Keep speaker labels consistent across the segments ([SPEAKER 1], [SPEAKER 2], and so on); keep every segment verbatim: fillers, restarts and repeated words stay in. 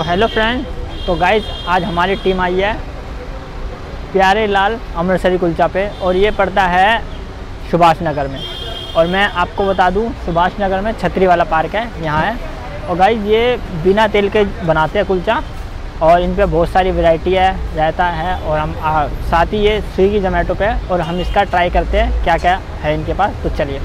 [SPEAKER 1] Hello friend, तो guys आज हमारी टीम आई है प्यारे लाल अमृतसरी कुलचा पे और ये पड़ता है सुभाष नगर में। और मैं आपको बता दूं सुभाष नगर में छतरी वाला पार्क है, यहाँ है। और गाइज ये बिना तेल के बनाते हैं कुलचा और इन पे बहुत सारी वैरायटी है, रहता है। और हम आ, साथ ही ये स्विगी जोमेटो पे और हम इसका ट्राई करते हैं क्या क्या है इनके पास। तो चलिए।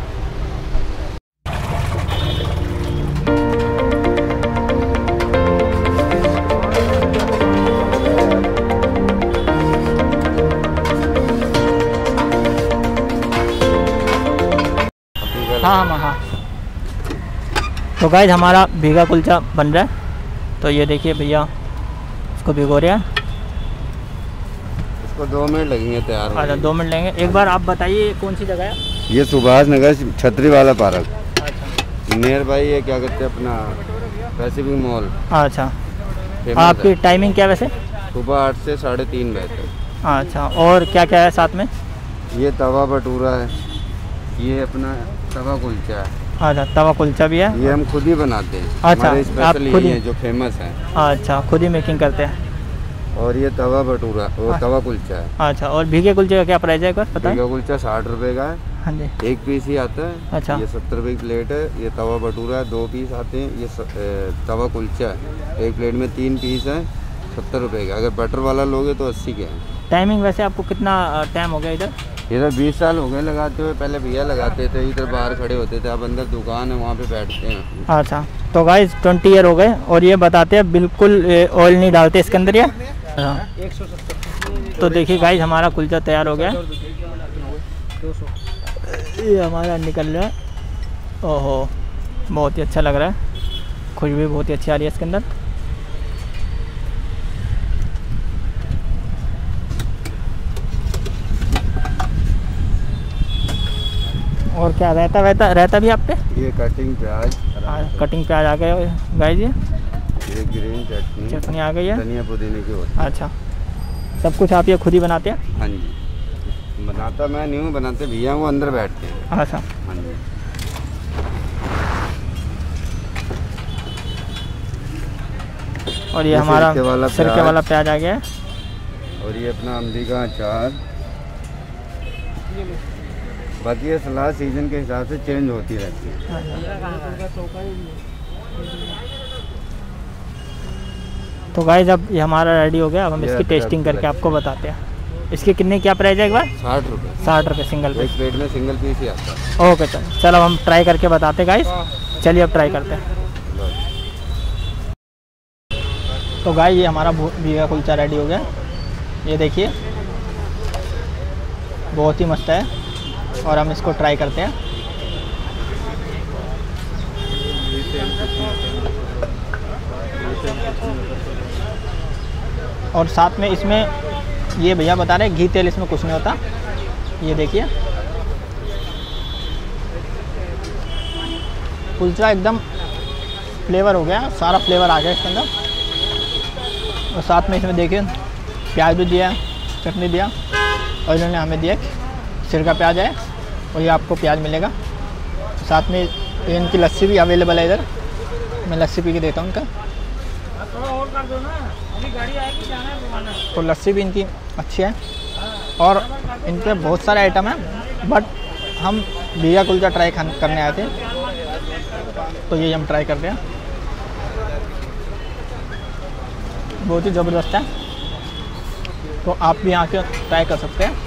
[SPEAKER 1] हाँ हाँ हाँ तो गाइज हमारा भीगा कुलचा बन रहा है। तो ये देखिए भैया इसको भिगो रहे हैं।
[SPEAKER 2] इसको दो मिनट लगेंगे तैयार होने।
[SPEAKER 1] अच्छा, दो मिनट लेंगे। एक बार आप बताइए कौन सी जगह है?
[SPEAKER 2] ये सुभाष नगर छतरी वाला पार्क।
[SPEAKER 1] अच्छा,
[SPEAKER 2] नियर बाई ये क्या कहते हैं अपना पैसिफिक मॉल।
[SPEAKER 1] अच्छा। आपकी टाइमिंग क्या वैसे?
[SPEAKER 2] सुबह आठ से साढ़े तीन बजे तक।
[SPEAKER 1] अच्छा, और क्या क्या है साथ में?
[SPEAKER 2] ये तवा भटूरा है, ये अपना तवा कुलचा है।
[SPEAKER 1] अच्छा, तवा कुलचा भी है।
[SPEAKER 2] ये हम खुद ही बनाते हैं।
[SPEAKER 1] अच्छा,
[SPEAKER 2] हमारे
[SPEAKER 1] आप
[SPEAKER 2] स्पेशल
[SPEAKER 1] खुद
[SPEAKER 2] यही
[SPEAKER 1] ही?
[SPEAKER 2] है जो फेमस है।
[SPEAKER 1] अच्छा, खुद ही मेकिंग करते हैं।
[SPEAKER 2] और ये तवा भटूरा वो
[SPEAKER 1] हाँ।
[SPEAKER 2] तवा कुलचा है।
[SPEAKER 1] अच्छा, और भीगे कुलचे का क्या प्राइस है एक बार बताएं?
[SPEAKER 2] भीगा कुलचा साठ रुपए का है,
[SPEAKER 1] हाँ जी।
[SPEAKER 2] एक पीस ही आता है।
[SPEAKER 1] अच्छा।
[SPEAKER 2] ये सत्तर रुपए की प्लेट है। ये तवा भटूरा है, दो पीस आते हैं। ये स, ए, तवा कुलचा है, एक प्लेट में तीन पीस है, सत्तर रुपए का। अगर बटर वाला लोगे तो अस्सी के है।
[SPEAKER 1] टाइमिंग वैसे आपको कितना टाइम हो गया इधर?
[SPEAKER 2] इधर बीस साल हो गए लगाते हुए। पहले भैया लगाते थे, इधर बाहर खड़े होते थे। अब अंदर दुकान है, वहाँ पे बैठते हैं।
[SPEAKER 1] अच्छा, तो गाइस ट्वेंटी ईयर हो गए और ये बताते हैं बिल्कुल ऑयल नहीं डालते इसके अंदर। ये तो देखिए गाइस हमारा कुलचा तैयार हो गया। ये हमारा निकल रहा है। ओहो, बहुत ही अच्छा लग रहा है, खुशबू बहुत ही अच्छी आ रही है इसके अंदर। और क्या रहता रहता रहता भी आप पे?
[SPEAKER 2] ये कटिंग प्याज,
[SPEAKER 1] कटिंग प्याज आ गए गाइस। ये
[SPEAKER 2] ये ग्रीन चटनी
[SPEAKER 1] चटनी आ गई है,
[SPEAKER 2] धनिया पुदीने की होती है।
[SPEAKER 1] अच्छा, सब कुछ आप ये खुद ही बनाते हैं?
[SPEAKER 2] हाँ जी, बनाता मैं नहीं हूँ, बनाते भैया वो अंदर बैठते हैं।
[SPEAKER 1] अच्छा,
[SPEAKER 2] हाँ जी।
[SPEAKER 1] और ये,
[SPEAKER 2] ये
[SPEAKER 1] हमारा
[SPEAKER 2] सिरके वाला
[SPEAKER 1] सिरके
[SPEAKER 2] प्याज।
[SPEAKER 1] वाला प्याज आ गया है।
[SPEAKER 2] और ये अपना अमली का अचार। बाकी ये सलाद सीजन के हिसाब से चेंज होती रहती है।
[SPEAKER 1] तो गाइस अब ये हमारा रेडी हो गया। अब हम
[SPEAKER 2] ये
[SPEAKER 1] इसकी टेस्टिंग करके आपको बताते हैं। इसके कितने क्या प्राइस है एक बार?
[SPEAKER 2] साठ रुपये
[SPEAKER 1] साठ रुपये सिंगल
[SPEAKER 2] एक
[SPEAKER 1] पीस।
[SPEAKER 2] प्लेट में सिंगल पीस ही आता है।
[SPEAKER 1] ओके, चलो चलो हम ट्राई करके बताते हैं गाइस। चलिए अब ट्राई करते हैं। तो गाइस ये हमारा भीगा कुलचा रेडी हो गया। ये देखिए बहुत ही मस्त है और हम इसको ट्राई करते हैं। और साथ में इसमें ये भैया बता रहे हैं घी तेल इसमें कुछ नहीं होता। ये देखिए कुलचा एकदम फ्लेवर हो गया, सारा फ्लेवर आ गया इसके अंदर। और साथ में इसमें देखिए प्याज भी दिया, चटनी दिया और इन्होंने हमें दिया सिरका प्याज है और ये आपको प्याज मिलेगा। साथ में इनकी लस्सी भी अवेलेबल है इधर। मैं लस्सी पी के देता हूँ इनका। थोड़ा और कर दो ना, अभी गाड़ी आएगी, जाना है। तो लस्सी भी इनकी अच्छी है और इन पे बहुत सारे आइटम हैं, बट हम भीगा कुलचा ट्राई करने आए थे तो ये हम ट्राई करते हैं। बहुत ही ज़बरदस्त है, तो आप भी यहाँ के ट्राई कर सकते हैं।